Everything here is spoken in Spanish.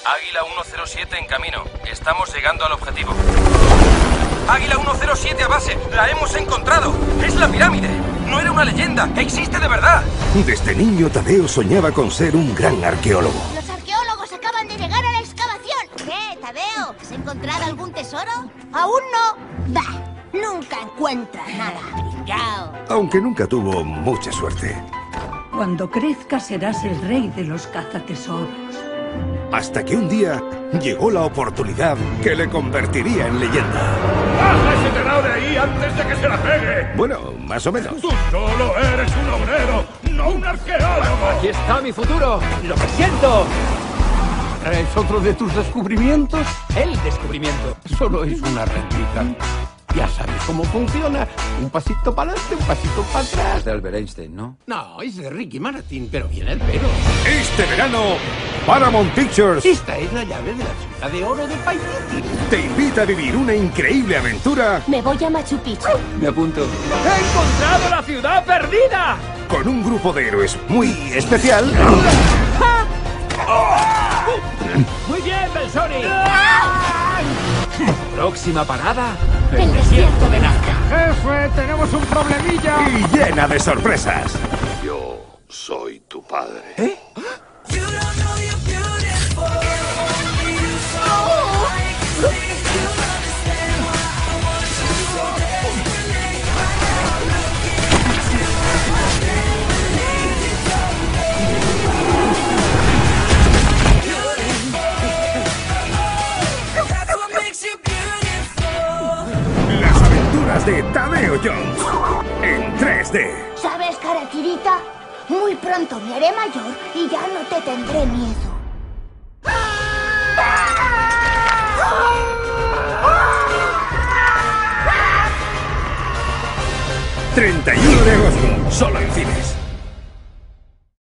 Águila 107 en camino. Estamos llegando al objetivo. Águila 107 a base. La hemos encontrado. Es la pirámide. No era una leyenda. Existe de verdad. Desde niño, Tadeo soñaba con ser un gran arqueólogo. Los arqueólogos acaban de llegar a la excavación. ¿Qué, Tadeo? ¿Has encontrado algún tesoro? Aún no. Bah, nunca encuentra nada. Pringao. Aunque nunca tuvo mucha suerte. Cuando crezcas serás el rey de los cazatesoros. Hasta que un día llegó la oportunidad que le convertiría en leyenda. ¡Baja ese tenao de ahí antes de que se la pegue! Bueno, más o menos. ¡Tú solo eres un obrero, no un arqueólogo! ¡Aquí está mi futuro! ¡Lo que siento! ¿Es otro de tus descubrimientos? El descubrimiento. Solo es una réplica. Ya sabes cómo funciona. Un pasito para adelante, un pasito para atrás. De Albert Einstein, ¿no? No, es de Ricky Martin, pero viene el pelo. Este verano, Paramount Pictures Esta es la llave de la ciudad de oro de Paititi. te invita a vivir una increíble aventura Me voy a Machu Picchu. Me apunto. ¡He encontrado la ciudad perdida! con un grupo de héroes muy especial ¡Muy bien, Belsoni! Próxima parada. El desierto de Nazca. ¡Jefe, tenemos un problemilla! y llena de sorpresas. Yo soy tu padre. Las aventuras de Tadeo Jones en 3D. ¿Sabes, Karakirita? Muy pronto me haré mayor y ya no te tendré miedo. 31 de agosto, solo en cines.